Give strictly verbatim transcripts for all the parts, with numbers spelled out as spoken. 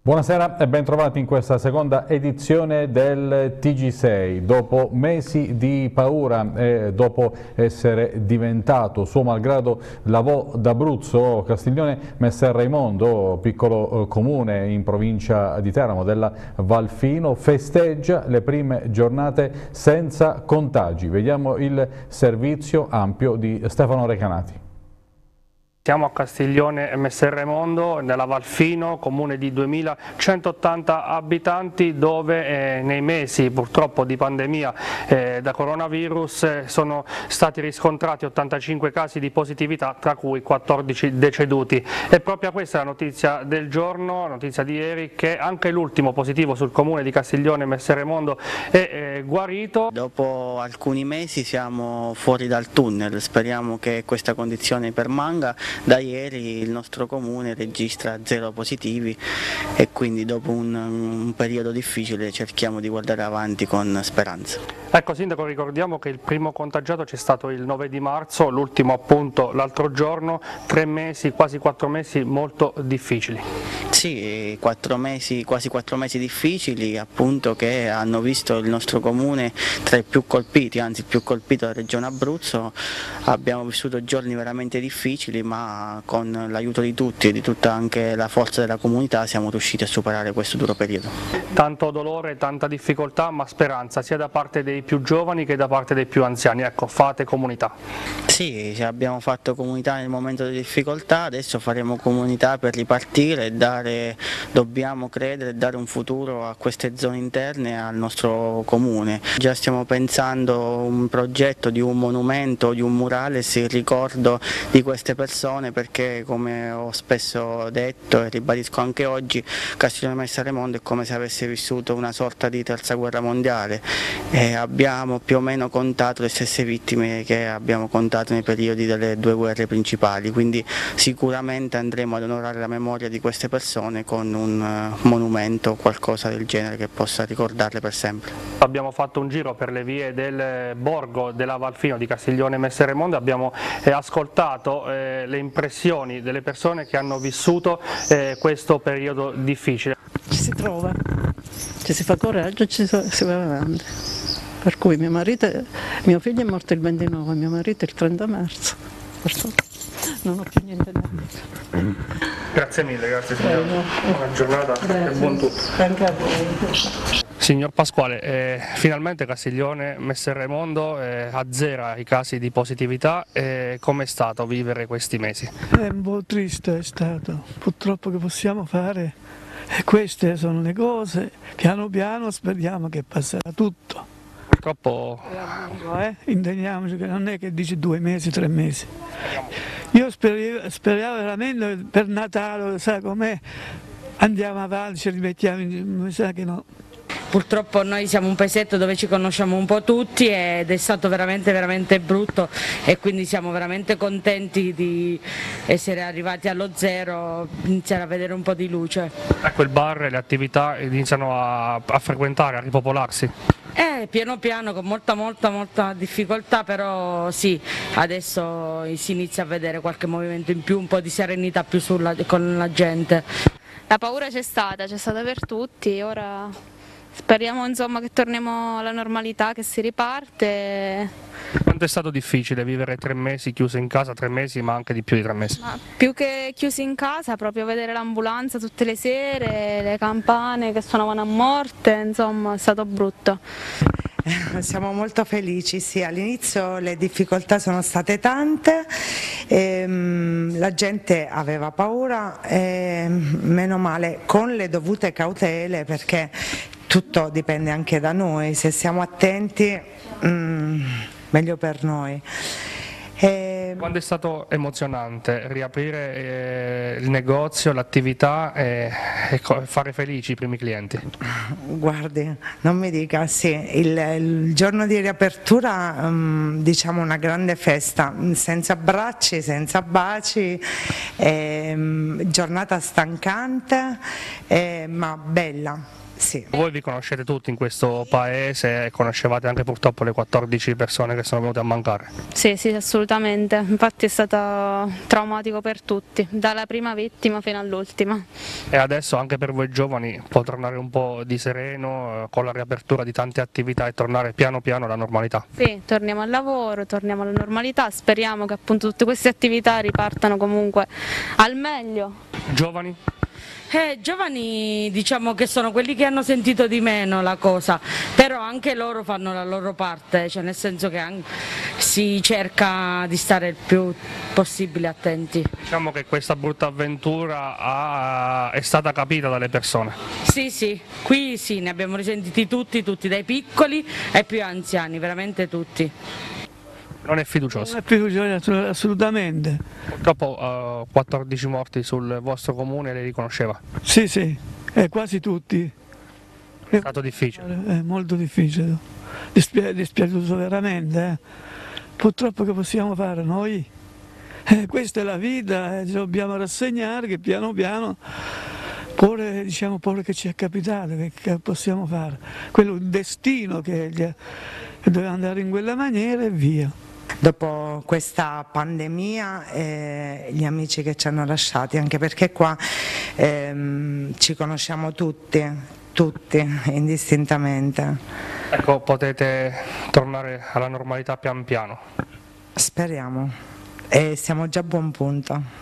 Buonasera e ben trovati in questa seconda edizione del T G sei. Dopo mesi di paura e dopo essere diventato, suo malgrado, la Vo d'Abruzzo, Castiglione Messer Raimondo, piccolo comune in provincia di Teramo della Valfino, festeggia le prime giornate senza contagi. Vediamo il servizio ampio di Stefano Recanati. Siamo a Castiglione Messer Raimondo, nella Valfino, comune di duemilacentottanta abitanti, dove eh, nei mesi purtroppo di pandemia eh, da coronavirus eh, sono stati riscontrati ottantacinque casi di positività, tra cui quattordici deceduti. E proprio questa è la notizia del giorno, la notizia di ieri, che anche l'ultimo positivo sul comune di Castiglione Messer Raimondo è eh, guarito. Dopo alcuni mesi siamo fuori dal tunnel, speriamo che questa condizione permanga. Da ieri il nostro comune registra zero positivi e quindi dopo un, un periodo difficile cerchiamo di guardare avanti con speranza. Ecco Sindaco, ricordiamo che il primo contagiato c'è stato il nove di marzo, l'ultimo appunto l'altro giorno, tre mesi, quasi quattro mesi molto difficili. Sì, quattro mesi, quasi quattro mesi difficili appunto, che hanno visto il nostro comune tra i più colpiti, anzi il più colpito della regione Abruzzo. Abbiamo vissuto giorni veramente difficili, ma con l'aiuto di tutti e di tutta anche la forza della comunità siamo riusciti a superare questo duro periodo. Tanto dolore, tanta difficoltà, ma speranza sia da parte dei più giovani che da parte dei più anziani. Ecco, fate comunità. Sì, abbiamo fatto comunità nel momento di difficoltà, adesso faremo comunità per ripartire e dare, dobbiamo credere e dare un futuro a queste zone interne e al nostro comune. Già stiamo pensando a un progetto di un monumento, di un murales in ricordo di queste persone, perché come ho spesso detto e ribadisco anche oggi, Castiglione Messer Raimondo è come se avesse vissuto una sorta di terza guerra mondiale e abbiamo più o meno contato le stesse vittime che abbiamo contato nei periodi delle due guerre principali, quindi sicuramente andremo ad onorare la memoria di queste persone con un monumento o qualcosa del genere che possa ricordarle per sempre. Abbiamo fatto un giro per le vie del borgo della Valfino di Castiglione Messer Raimondo e abbiamo eh, ascoltato eh, le impressioni delle persone che hanno vissuto eh, questo periodo difficile. Ci si trova, ci si fa coraggio, ci si va avanti. Per cui mio marito, mio figlio è morto il ventinove, mio marito il trenta marzo. Perciò non ho più niente da dire. Grazie mille, grazie signor. Buona giornata e buon tutto. Anche a voi. Signor Pasquale, eh, finalmente Castiglione Messer Raimondo eh, azzera i casi di positività. Eh, com'è stato vivere questi mesi? È un po' triste, è stato, purtroppo che possiamo fare, e queste sono le cose, piano piano speriamo che passerà tutto. Purtroppo... Eh? Intendiamoci che non è che dici due mesi, tre mesi. Io speriamo, speriamo veramente per Natale, sai com'è, andiamo avanti, ci rimettiamo, mi sa che no. Purtroppo noi siamo un paesetto dove ci conosciamo un po' tutti ed è stato veramente veramente brutto e quindi siamo veramente contenti di essere arrivati allo zero, iniziare a vedere un po' di luce. Ecco, il bar e le attività iniziano a, a frequentare, a ripopolarsi? Eh, piano piano, con molta molta molta difficoltà, però sì, adesso si inizia a vedere qualche movimento in più, un po' di serenità più sulla, con la gente. La paura c'è stata, c'è stata per tutti, ora speriamo insomma che torniamo alla normalità, che si riparte. Quanto è stato difficile vivere tre mesi chiuso in casa, tre mesi ma anche di più di tre mesi? Ma più che chiusi in casa, proprio vedere l'ambulanza tutte le sere, le campane che suonavano a morte, insomma è stato brutto. Siamo molto felici, sì, all'inizio le difficoltà sono state tante, ehm, la gente aveva paura, e, meno male, con le dovute cautele, perché tutto dipende anche da noi, se siamo attenti mm, meglio per noi. E... Quando è stato emozionante riaprire eh, il negozio, l'attività e, e fare felici i primi clienti? Guardi, non mi dica, sì, il, il giorno di riapertura um, diciamo una grande festa, senza abbracci, senza baci, eh, giornata stancante eh, ma bella. Sì. Voi vi conoscete tutti in questo paese e conoscevate anche purtroppo le quattordici persone che sono venute a mancare? Sì, sì, assolutamente, infatti è stato traumatico per tutti, dalla prima vittima fino all'ultima. E adesso anche per voi giovani può tornare un po' di sereno eh, con la riapertura di tante attività e tornare piano piano alla normalità? Sì, torniamo al lavoro, torniamo alla normalità, speriamo che appunto tutte queste attività ripartano comunque al meglio. Giovani? Eh, giovani diciamo che sono quelli che hanno sentito di meno la cosa, però anche loro fanno la loro parte, cioè nel senso che anche si cerca di stare il più possibile attenti. Diciamo che questa brutta avventura ha, è stata capita dalle persone. Sì, sì, qui sì, ne abbiamo risentiti tutti, tutti, dai piccoli ai più anziani, veramente tutti. Non è fiducioso? Non è fiducioso assolutamente. Purtroppo uh, quattordici morti sul vostro comune, lei li conosceva? Sì, sì, eh, quasi tutti. È stato difficile? È molto difficile, Dispi dispiaciuto veramente. Eh. Purtroppo che possiamo fare noi? Eh, questa è la vita, eh, ci dobbiamo rassegnare che piano piano, pure, diciamo, pure che ci è capitato, che, che possiamo fare? Quello è un destino che, che doveva andare in quella maniera e via. Dopo questa pandemia eh, gli amici che ci hanno lasciati, anche perché qua ehm, ci conosciamo tutti, tutti, indistintamente. Ecco, potete tornare alla normalità pian piano? Speriamo, e siamo già a buon punto.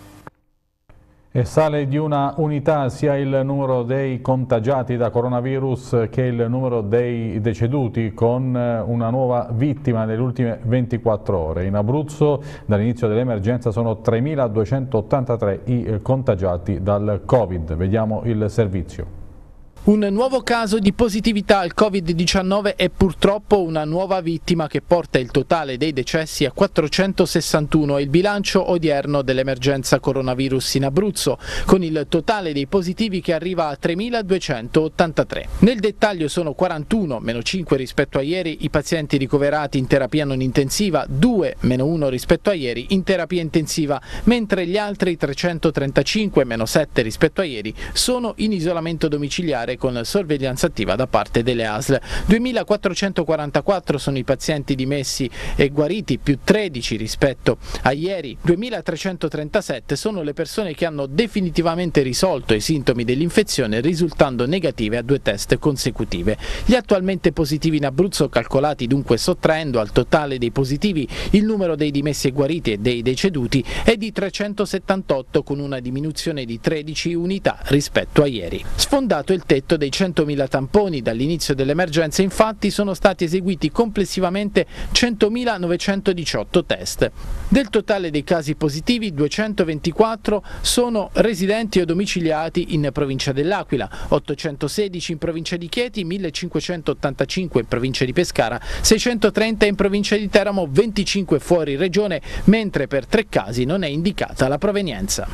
E sale di una unità sia il numero dei contagiati da coronavirus che il numero dei deceduti, con una nuova vittima nelle ultime ventiquattro ore. In Abruzzo dall'inizio dell'emergenza sono tremiladuecentottantatré i contagiati dal Covid. Vediamo il servizio. Un nuovo caso di positività al Covid diciannove e purtroppo una nuova vittima che porta il totale dei decessi a quattrocentosessantuno, il bilancio odierno dell'emergenza coronavirus in Abruzzo, con il totale dei positivi che arriva a tremiladuecentottantatré. Nel dettaglio sono quarantuno, meno cinque rispetto a ieri, i pazienti ricoverati in terapia non intensiva, due, meno uno rispetto a ieri, in terapia intensiva, mentre gli altri trecentotrentacinque, meno sette rispetto a ieri, sono in isolamento domiciliare con sorveglianza attiva da parte delle A S L. duemilaquattrocentoquarantaquattro sono i pazienti dimessi e guariti, più tredici rispetto a ieri. duemilatrecentotrentasette sono le persone che hanno definitivamente risolto i sintomi dell'infezione risultando negative a due test consecutive. Gli attualmente positivi in Abruzzo, calcolati dunque sottraendo al totale dei positivi il numero dei dimessi e guariti e dei deceduti, è di trecentosettantotto, con una diminuzione di tredici unità rispetto a ieri. Sfondato il tetto dei centomila tamponi, dall'inizio dell'emergenza infatti sono stati eseguiti complessivamente centomilanovecentodiciotto test. Del totale dei casi positivi, duecentoventiquattro sono residenti o domiciliati in provincia dell'Aquila, ottocentosedici in provincia di Chieti, millecinquecentottantacinque in provincia di Pescara, seicentotrenta in provincia di Teramo, venticinque fuori regione, mentre per tre casi non è indicata la provenienza.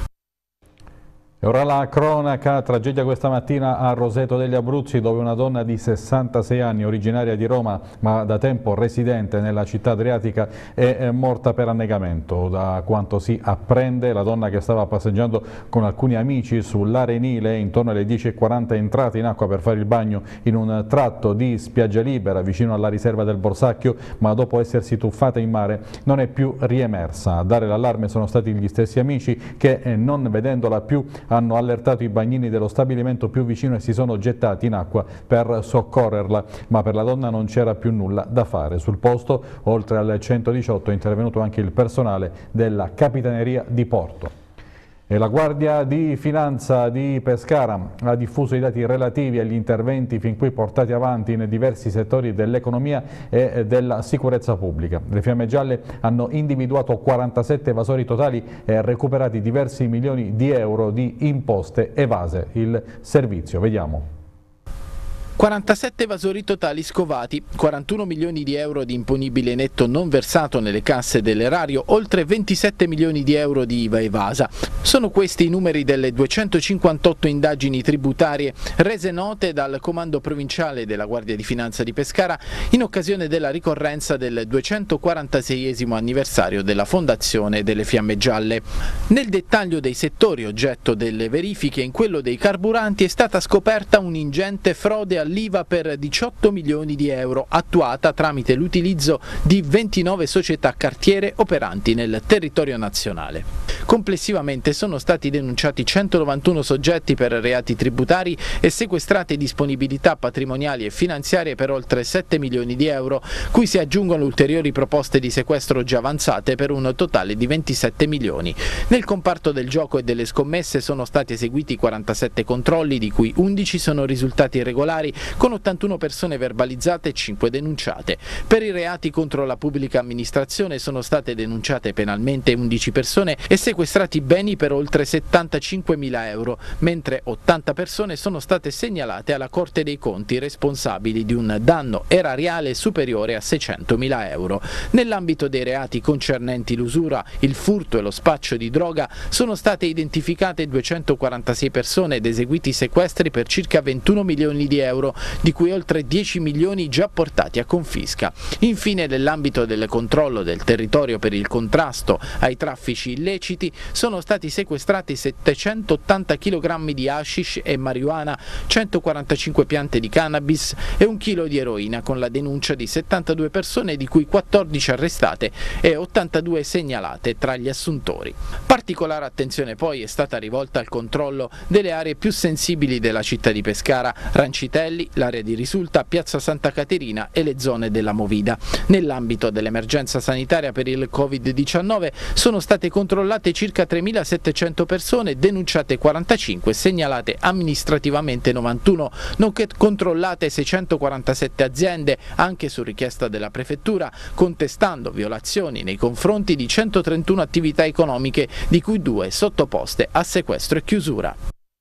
E ora la cronaca, tragedia questa mattina a Roseto degli Abruzzi, dove una donna di sessantasei anni, originaria di Roma ma da tempo residente nella città adriatica, è morta per annegamento. Da quanto si apprende, la donna, che stava passeggiando con alcuni amici sull'Arenile intorno alle dieci e quaranta, è entrata in acqua per fare il bagno in un tratto di spiaggia libera vicino alla riserva del Borsacchio, ma dopo essersi tuffata in mare non è più riemersa. A dare l'allarme sono stati gli stessi amici che, non vedendola più, hanno allertato i bagnini dello stabilimento più vicino e si sono gettati in acqua per soccorrerla, ma per la donna non c'era più nulla da fare. Sul posto, oltre al centodiciotto, è intervenuto anche il personale della Capitaneria di Porto. E la Guardia di Finanza di Pescara ha diffuso i dati relativi agli interventi fin qui portati avanti in diversi settori dell'economia e della sicurezza pubblica. Le Fiamme Gialle hanno individuato quarantasette evasori totali e recuperati diversi milioni di euro di imposte evase. Il servizio, vediamo. quarantasette evasori totali scovati, quarantuno milioni di euro di imponibile netto non versato nelle casse dell'erario, oltre ventisette milioni di euro di I V A evasa. Sono questi i numeri delle duecentocinquantotto indagini tributarie rese note dal Comando Provinciale della Guardia di Finanza di Pescara in occasione della ricorrenza del duecentoquarantaseiesimo anniversario della fondazione delle Fiamme Gialle. Nel dettaglio dei settori oggetto delle verifiche, in quello dei carburanti è stata scoperta un'ingente frode all'I V A per diciotto milioni di euro, attuata tramite l'utilizzo di ventinove società cartiere operanti nel territorio nazionale. Complessivamente sono stati denunciati centonovantuno soggetti per reati tributari e sequestrate disponibilità patrimoniali e finanziarie per oltre sette milioni di euro, cui si aggiungono ulteriori proposte di sequestro già avanzate per un totale di ventisette milioni. Nel comparto del gioco e delle scommesse sono stati eseguiti quarantasette controlli, di cui undici sono risultati irregolari, con ottantuno persone verbalizzate e cinque denunciate. Per i reati contro la pubblica amministrazione sono state denunciate penalmente undici persone e sequestrati beni per oltre settantacinquemila euro, mentre ottanta persone sono state segnalate alla Corte dei Conti responsabili di un danno erariale superiore a seicentomila euro. Nell'ambito dei reati concernenti l'usura, il furto e lo spaccio di droga sono state identificate duecentoquarantasei persone ed eseguiti sequestri per circa ventuno milioni di euro, di cui oltre dieci milioni già portati a confisca. Infine, nell'ambito del controllo del territorio per il contrasto ai traffici illeciti, sono stati sequestrati settecentottanta chilogrammi di hashish e marijuana, centoquarantacinque piante di cannabis e un chilo di eroina, con la denuncia di settantadue persone, di cui quattordici arrestate e ottantadue segnalate tra gli assuntori. Particolare attenzione poi è stata rivolta al controllo delle aree più sensibili della città di Pescara: Rancitelli, l'area di Risulta, Piazza Santa Caterina e le zone della Movida. Nell'ambito dell'emergenza sanitaria per il Covid diciannove sono state controllate circa tremilasettecento persone, denunciate quarantacinque, segnalate amministrativamente novantuno, nonché controllate seicentoquarantasette aziende, anche su richiesta della Prefettura, contestando violazioni nei confronti di centotrentuno attività economiche, di cui due sottoposte a sequestro e chiusura.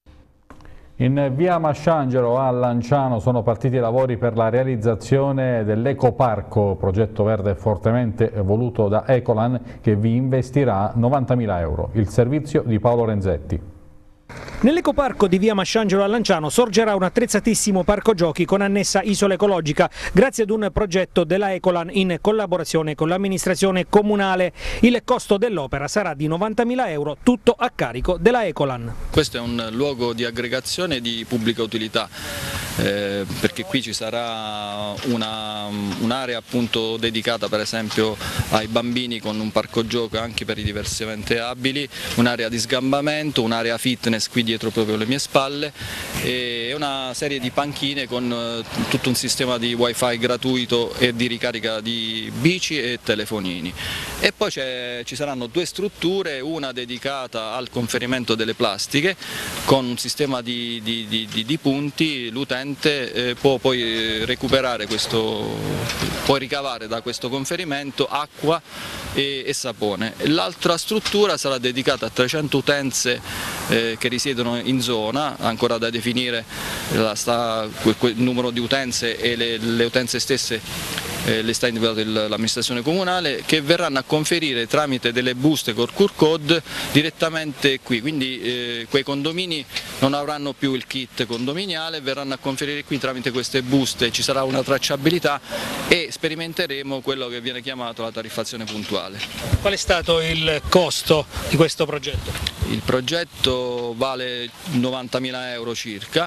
In via Masciangelo a Lanciano sono partiti i lavori per la realizzazione dell'Ecoparco, progetto verde fortemente voluto da Ecolan, che vi investirà novantamila euro. Il servizio di Paolo Renzetti. Nell'ecoparco di via Masciangelo a Lanciano sorgerà un attrezzatissimo parco giochi con annessa isola ecologica, grazie ad un progetto della Ecolan in collaborazione con l'amministrazione comunale. Il costo dell'opera sarà di novantamila euro, tutto a carico della Ecolan. Questo è un luogo di aggregazione di pubblica utilità, eh, perché qui ci sarà un'area appunto dedicata per esempio ai bambini con un parco gioco anche per i diversamente abili, un'area di sgambamento, un'area fitness qui dietro proprio alle mie spalle e una serie di panchine con tutto un sistema di wifi gratuito e di ricarica di bici e telefonini. E poi ci saranno due strutture, una dedicata al conferimento delle plastiche con un sistema di, di, di, di punti. L'utente eh, può poi recuperare questo, può ricavare da questo conferimento acqua e, e sapone. L'altra struttura sarà dedicata a trecento utenze eh, che risiedono in zona, ancora da definire la, sta, quel, quel numero di utenze e le, le utenze stesse eh, le sta individuato l'amministrazione comunale, che verranno a conferire tramite delle buste col Q R code direttamente qui, quindi eh, quei condomini non avranno più il kit condominiale, verranno a conferire qui tramite queste buste, ci sarà una tracciabilità e sperimenteremo quello che viene chiamato la tariffazione puntuale. Qual è stato il costo di questo progetto? Il progetto vale novantamila euro circa,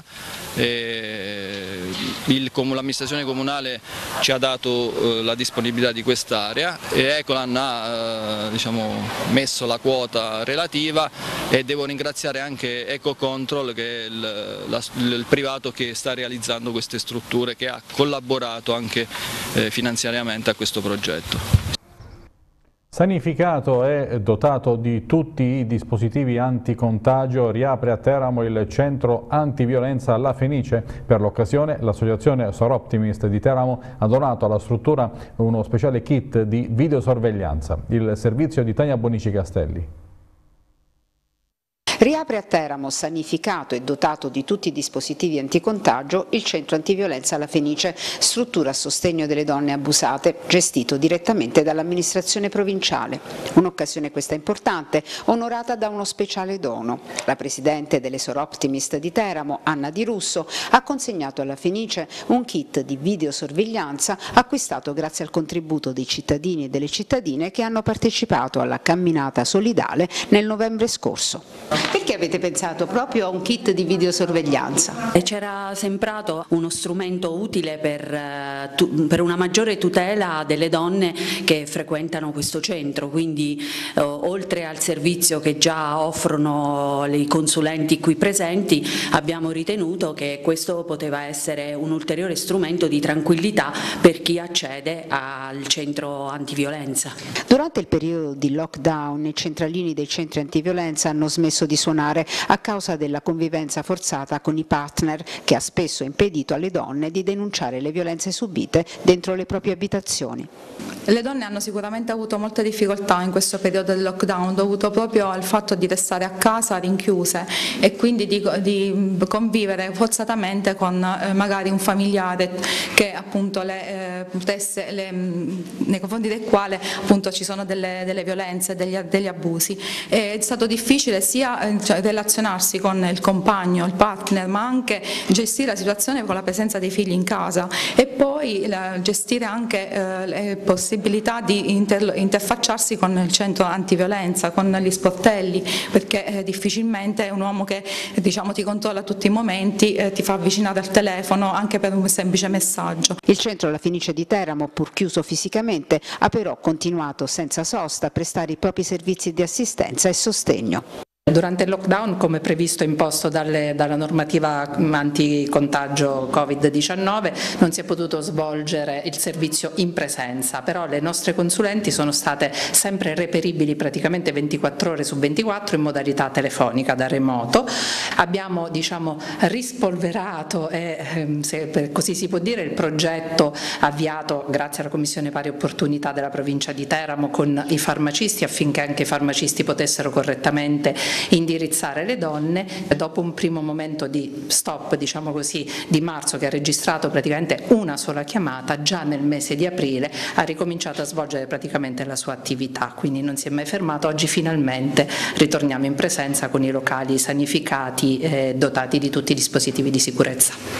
l'amministrazione comunale ci ha dato eh, la disponibilità di quest'area e Ecolan ha eh, diciamo, messo la quota relativa e devo ringraziare anche Ecocontrol, che è il, la, il privato che sta realizzando queste strutture, che ha collaborato anche eh, finanziariamente a questo progetto. Sanificato e dotato di tutti i dispositivi anticontagio, riapre a Teramo il centro antiviolenza alla Fenice. Per l'occasione l'associazione Soroptimist di Teramo ha donato alla struttura uno speciale kit di videosorveglianza. Il servizio di Tania Bonici Castelli. Riapre a Teramo, sanificato e dotato di tutti i dispositivi anticontagio, il centro antiviolenza La Fenice, struttura a sostegno delle donne abusate, gestito direttamente dall'amministrazione provinciale. Un'occasione questa importante, onorata da uno speciale dono. La presidente delle Soroptimist di Teramo, Anna Di Russo, ha consegnato alla Fenice un kit di videosorveglianza acquistato grazie al contributo dei cittadini e delle cittadine che hanno partecipato alla camminata solidale nel novembre scorso. Perché avete pensato proprio a un kit di videosorveglianza? C'era sembrato uno strumento utile per, per una maggiore tutela delle donne che frequentano questo centro, quindi eh, oltre al servizio che già offrono i consulenti qui presenti, abbiamo ritenuto che questo poteva essere un ulteriore strumento di tranquillità per chi accede al centro antiviolenza. Durante il periodo di lockdown i centralini dei centri antiviolenza hanno smesso di suonare a causa della convivenza forzata con i partner, che ha spesso impedito alle donne di denunciare le violenze subite dentro le proprie abitazioni. Le donne hanno sicuramente avuto molte difficoltà in questo periodo del lockdown, dovuto proprio al fatto di restare a casa rinchiuse e quindi di, di convivere forzatamente con eh, magari un familiare che appunto le, eh, potesse, le, nei confronti del quale appunto ci sono delle, delle violenze, degli, degli abusi. È stato difficile sia cioè, relazionarsi con il compagno, il partner, ma anche gestire la situazione con la presenza dei figli in casa e poi la, gestire anche eh, le possibilità di inter, interfacciarsi con il centro antiviolenza, con gli sportelli, perché eh, difficilmente un uomo che diciamo ti controlla tutti i momenti eh, ti fa avvicinare al telefono anche per un semplice messaggio. Il centro La Fenice di Teramo, pur chiuso fisicamente, ha però continuato senza sosta a prestare i propri servizi di assistenza e sostegno. Durante il lockdown, come previsto e imposto dalle, dalla normativa anticontagio Covid diciannove, non si è potuto svolgere il servizio in presenza, però le nostre consulenti sono state sempre reperibili praticamente ventiquattro ore su ventiquattro in modalità telefonica da remoto. Abbiamo diciamo, rispolverato, e, se per così si può dire, il progetto avviato grazie alla Commissione Pari Opportunità della provincia di Teramo con i farmacisti, affinché anche i farmacisti potessero correttamente indirizzare le donne. Dopo un primo momento di stop, diciamo così, di marzo, che ha registrato praticamente una sola chiamata, già nel mese di aprile ha ricominciato a svolgere praticamente la sua attività, quindi non si è mai fermato. Oggi finalmente ritorniamo in presenza con i locali sanificati e dotati di tutti i dispositivi di sicurezza.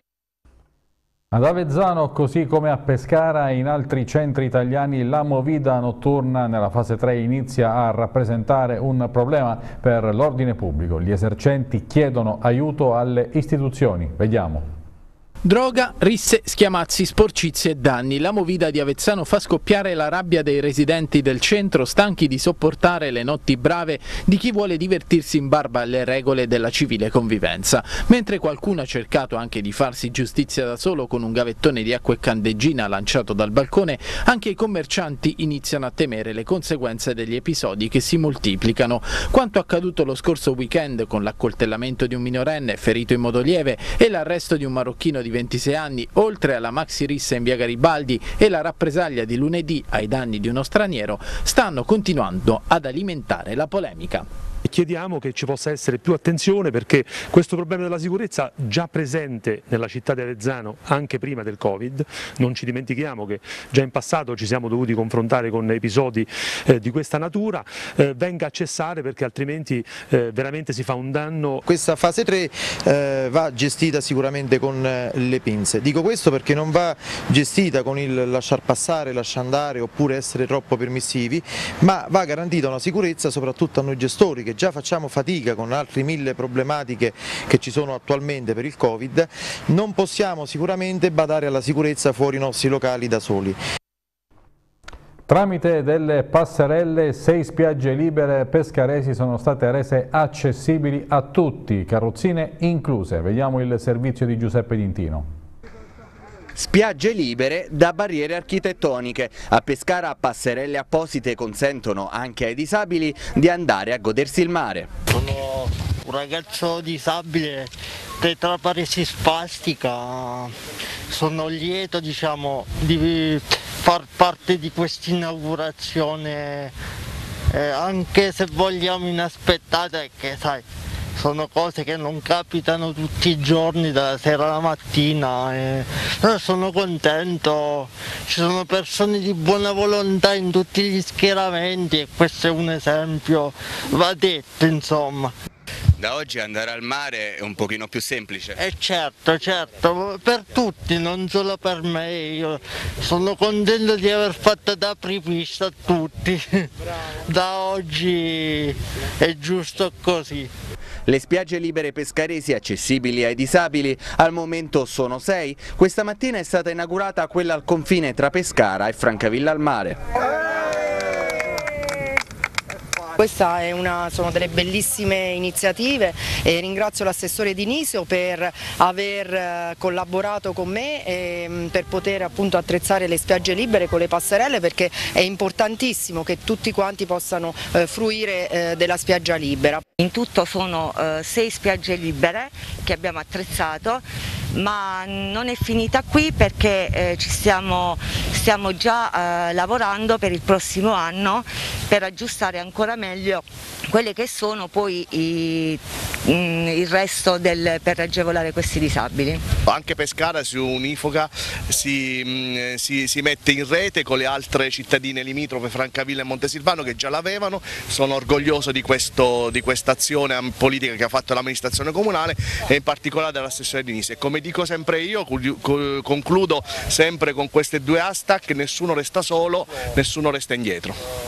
Ad Avezzano, così come a Pescara e in altri centri italiani, la movida notturna nella fase tre inizia a rappresentare un problema per l'ordine pubblico. Gli esercenti chiedono aiuto alle istituzioni. Vediamo. Droga, risse, schiamazzi, sporcizie e danni. La movida di Avezzano fa scoppiare la rabbia dei residenti del centro, stanchi di sopportare le notti brave di chi vuole divertirsi in barba alle regole della civile convivenza. Mentre qualcuno ha cercato anche di farsi giustizia da solo con un gavettone di acqua e candeggina lanciato dal balcone, anche i commercianti iniziano a temere le conseguenze degli episodi che si moltiplicano. Quanto accaduto lo scorso weekend con l'accoltellamento di un minorenne ferito in modo lieve e l'arresto di un marocchino di ventisei anni, oltre alla maxi rissa in via Garibaldi e la rappresaglia di lunedì ai danni di uno straniero, stanno continuando ad alimentare la polemica. Chiediamo che ci possa essere più attenzione, perché questo problema della sicurezza, già presente nella città di Avezzano anche prima del Covid, non ci dimentichiamo che già in passato ci siamo dovuti confrontare con episodi eh, di questa natura, eh, venga a cessare, perché altrimenti eh, veramente si fa un danno. Questa fase tre eh, va gestita sicuramente con eh, le pinze. Dico questo perché non va gestita con il lasciar passare, lasciar andare oppure essere troppo permissivi, ma va garantita una sicurezza soprattutto a noi gestori, che già facciamo fatica con altre mille problematiche che ci sono attualmente per il Covid. Non possiamo sicuramente badare alla sicurezza fuori i nostri locali da soli. Tramite delle passerelle, sei spiagge libere pescaresi sono state rese accessibili a tutti, carrozzine incluse. Vediamo il servizio di Giuseppe Dintino. Spiagge libere da barriere architettoniche. A Pescara passerelle apposite consentono anche ai disabili di andare a godersi il mare. Sono un ragazzo disabile, tetraparesi spastica, sono lieto diciamo, di far parte di questa inaugurazione, eh, anche se vogliamo inaspettata, che sai, sono cose che non capitano tutti i giorni, dalla sera alla mattina, e però sono contento, ci sono persone di buona volontà in tutti gli schieramenti e questo è un esempio, va detto insomma. Da oggi andare al mare è un pochino più semplice. Eh certo, certo, per tutti, non solo per me, io sono contento di aver fatto da apripista a tutti, da oggi è giusto così. Le spiagge libere pescaresi accessibili ai disabili al momento sono sei, questa mattina è stata inaugurata quella al confine tra Pescara e Francavilla al Mare. Questa è una, sono delle bellissime iniziative e ringrazio l'assessore Dinisio per aver collaborato con me e per poter appunto attrezzare le spiagge libere con le passerelle, perché è importantissimo che tutti quanti possano eh, fruire eh, della spiaggia libera. In tutto sono eh, sei spiagge libere che abbiamo attrezzato, ma non è finita qui perché eh, ci stiamo, stiamo già eh, lavorando per il prossimo anno per aggiustare ancora meglio quelle che sono poi i, il resto del, per agevolare questi disabili. Anche Pescara si unifoca, si, si, si mette in rete con le altre cittadine limitrofe, Francavilla e Montesilvano, che già l'avevano. Sono orgoglioso di, questo, di questa azione politica che ha fatto l'amministrazione comunale e in particolare dell'assessore Dinisio. E come dico sempre io, concludo sempre con queste due hashtag: nessuno resta solo, nessuno resta indietro.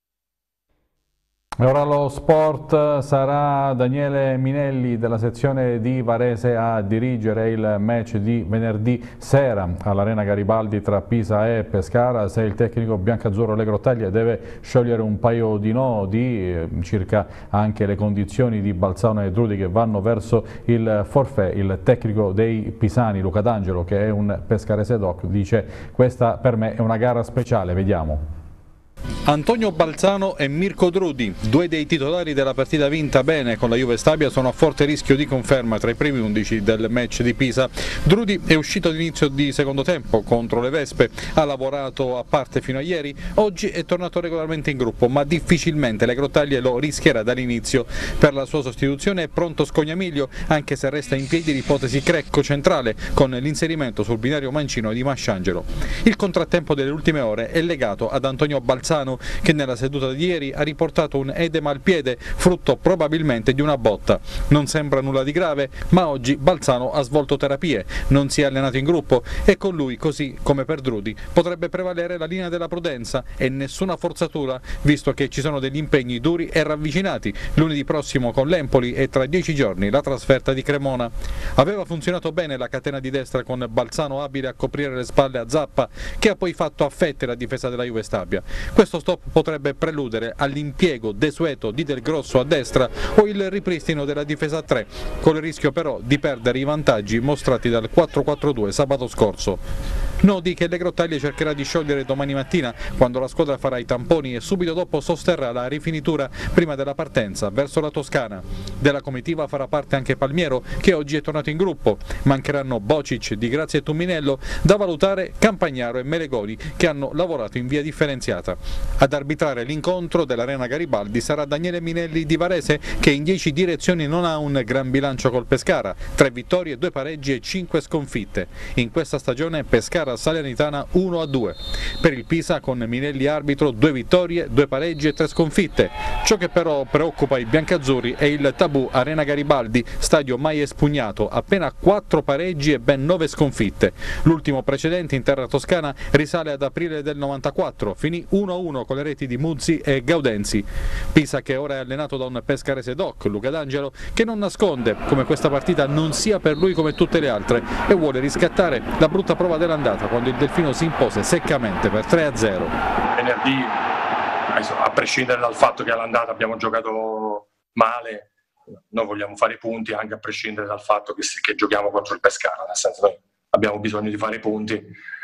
E ora lo sport, sarà Daniele Minelli della sezione di Varese a dirigere il match di venerdì sera all'Arena Garibaldi tra Pisa e Pescara. Se il tecnico biancazzurro Le Grottaglie deve sciogliere un paio di nodi, circa anche le condizioni di Balzano e Drudi che vanno verso il forfait, il tecnico dei pisani Luca D'Angelo, che è un pescarese doc, dice: questa per me è una gara speciale, vediamo. Antonio Balzano e Mirko Drudi, due dei titolari della partita vinta bene con la Juve Stabia, sono a forte rischio di conferma tra i primi undici del match di Pisa. Drudi è uscito all'inizio di secondo tempo contro le Vespe, ha lavorato a parte fino a ieri, oggi è tornato regolarmente in gruppo, ma difficilmente Le Grottaglie lo rischierà dall'inizio. Per la sua sostituzione è pronto Scognamiglio, anche se resta in piedi l'ipotesi Crecco centrale con l'inserimento sul binario mancino di Masciangelo. Il contrattempo delle ultime ore è legato ad Antonio Balzano, che nella seduta di ieri ha riportato un edema al piede, frutto probabilmente di una botta. Non sembra nulla di grave, ma oggi Balzano ha svolto terapie, non si è allenato in gruppo e con lui, così come per Drudi, potrebbe prevalere la linea della prudenza e nessuna forzatura, visto che ci sono degli impegni duri e ravvicinati. Lunedì prossimo con l'Empoli e tra dieci giorni la trasferta di Cremona. Aveva funzionato bene la catena di destra con Balzano abile a coprire le spalle a Zappa, che ha poi fatto a fette la difesa della Juve Stabia. Questo stop potrebbe preludere all'impiego desueto di Del Grosso a destra o il ripristino della difesa a tre, con il rischio però di perdere i vantaggi mostrati dal quattro quattro due sabato scorso. Nodi che Le Grottaglie cercherà di sciogliere domani mattina, quando la squadra farà i tamponi e subito dopo sosterrà la rifinitura prima della partenza verso la Toscana. Della comitiva farà parte anche Palmiero, che oggi è tornato in gruppo. Mancheranno Bocic, Di Grazia e Tumminello, da valutare Campagnaro e Melegoni, che hanno lavorato in via differenziata. Ad arbitrare l'incontro dell'Arena Garibaldi sarà Daniele Minelli di Varese, che in dieci direzioni non ha un gran bilancio col Pescara, tre vittorie, due pareggi e cinque sconfitte. In questa stagione Pescara Salernitana uno a due. Per il Pisa, con Minelli arbitro, due vittorie, due pareggi e tre sconfitte. Ciò che però preoccupa i biancazzurri è il tabù Arena Garibaldi, stadio mai espugnato, appena quattro pareggi e ben nove sconfitte. L'ultimo precedente in terra toscana risale ad aprile del novantaquattro, finì uno a uno con le reti di Muzzi e Gaudenzi. Pisa, che ora è allenato da un pescarese doc, Luca D'Angelo, che non nasconde come questa partita non sia per lui come tutte le altre e vuole riscattare la brutta prova dell'andata, quando il Delfino si impose seccamente per tre a zero. Venerdì, a prescindere dal fatto che all'andata abbiamo giocato male, noi vogliamo fare i punti anche a prescindere dal fatto che, che giochiamo contro il Pescara, nel senso che abbiamo bisogno di fare i punti.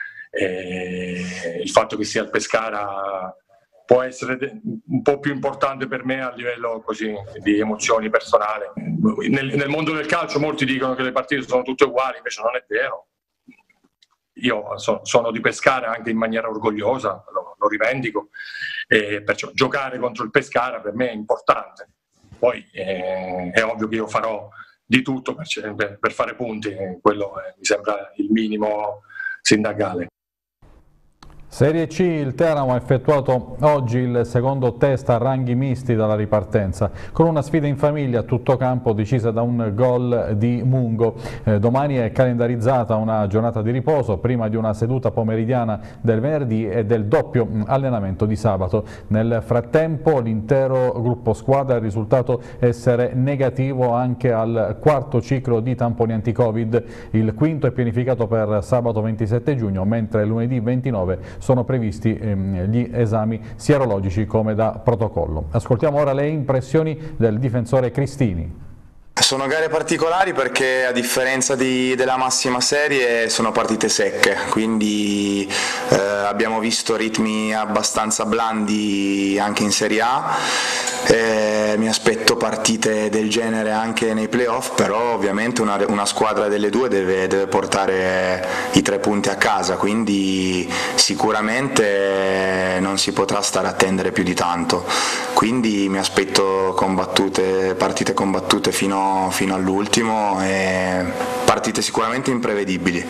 E il fatto che sia il Pescara può essere un po' più importante per me a livello così di emozioni personali. Nel, nel mondo del calcio molti dicono che le partite sono tutte uguali, invece non è vero. Io so, sono di Pescara anche in maniera orgogliosa, lo, lo rivendico, e perciò giocare contro il Pescara per me è importante. Poi eh, è ovvio che io farò di tutto per, per, per fare punti, quello eh, mi sembra il minimo sindacale. Serie C, il Teramo ha effettuato oggi il secondo test a ranghi misti dalla ripartenza, con una sfida in famiglia a tutto campo decisa da un gol di Mungo. Eh, domani è calendarizzata una giornata di riposo prima di una seduta pomeridiana del venerdì e del doppio allenamento di sabato. Nel frattempo l'intero gruppo squadra ha risultato essere negativo anche al quarto ciclo di tamponi anti-Covid. Il quinto è pianificato per sabato ventisette giugno, mentre lunedì ventinove sono previsti ehm, gli esami sierologici come da protocollo. Ascoltiamo ora le impressioni del difensore Cristini. Sono gare particolari perché a differenza di, della massima serie sono partite secche, quindi eh, abbiamo visto ritmi abbastanza blandi anche in Serie A. Eh, mi aspetto partite del genere anche nei playoff, però ovviamente una, una squadra delle due deve, deve portare i tre punti a casa, quindi sicuramente non si potrà stare a attendere più di tanto, quindi mi aspetto combattute, partite combattute fino, fino all'ultimo e partite sicuramente imprevedibili.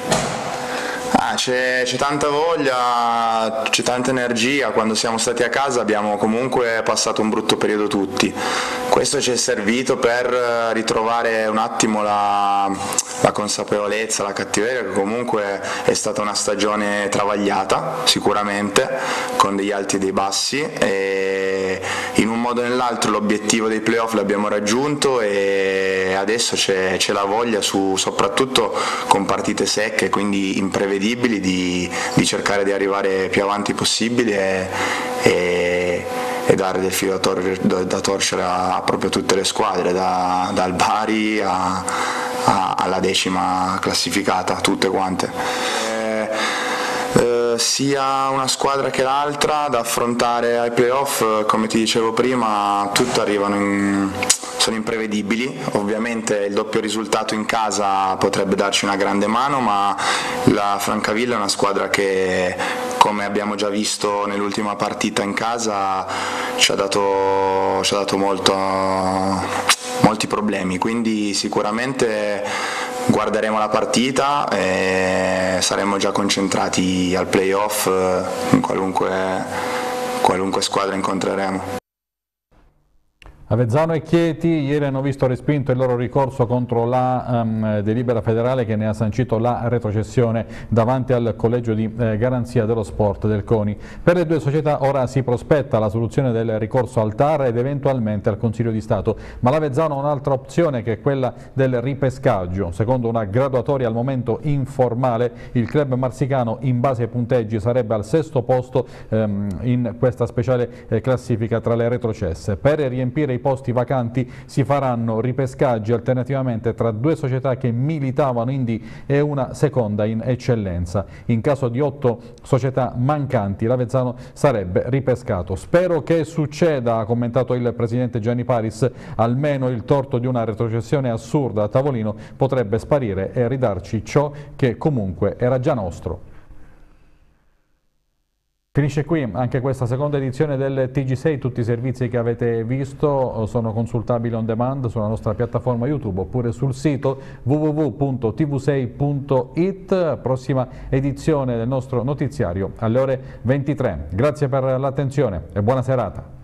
Ah, c'è, c'è tanta voglia, c'è tanta energia. Quando siamo stati a casa abbiamo comunque passato un brutto periodo tutti. Questo ci è servito per ritrovare un attimo la, la consapevolezza, la cattiveria, che comunque è stata una stagione travagliata sicuramente, con degli alti e dei bassi, e in un modo o nell'altro l'obiettivo dei playoff l'abbiamo raggiunto e adesso c'è, c'è la voglia, su, soprattutto con partite secche, quindi imprevedibili, Di, di cercare di arrivare più avanti possibile e, e, e dare del filo da, tor- da torcere a, a proprio tutte le squadre, da, dal Bari a, a, alla decima classificata, tutte quante. E, eh, sia una squadra che l'altra da affrontare ai playoff, come ti dicevo prima, tutte arrivano in sono imprevedibili. Ovviamente il doppio risultato in casa potrebbe darci una grande mano, ma la Francavilla è una squadra che, come abbiamo già visto nell'ultima partita in casa, ci ha dato, ci ha dato molto, molti problemi, quindi sicuramente guarderemo la partita e saremo già concentrati al playoff in qualunque, qualunque squadra incontreremo. Avezzano e Chieti ieri hanno visto respinto il loro ricorso contro la um, delibera federale che ne ha sancito la retrocessione davanti al collegio di eh, garanzia dello sport del CONI. Per le due società ora si prospetta la soluzione del ricorso al T A R ed eventualmente al Consiglio di Stato, ma l'Avezzano ha un'altra opzione che è quella del ripescaggio. Secondo una graduatoria al momento informale, il club marsicano in base ai punteggi sarebbe al sesto posto ehm, in questa speciale eh, classifica tra le retrocesse. Per riempire i posti vacanti si faranno ripescaggi alternativamente tra due società che militavano in D e una seconda in eccellenza. In caso di otto società mancanti l'Avezzano sarebbe ripescato. Spero che succeda, ha commentato il presidente Gianni Paris, almeno il torto di una retrocessione assurda a tavolino potrebbe sparire e ridarci ciò che comunque era già nostro. Finisce qui anche questa seconda edizione del T G sei, tutti i servizi che avete visto sono consultabili on demand sulla nostra piattaforma YouTube oppure sul sito w w w punto t v sei punto i t, prossima edizione del nostro notiziario alle ore ventitré. Grazie per l'attenzione e buona serata.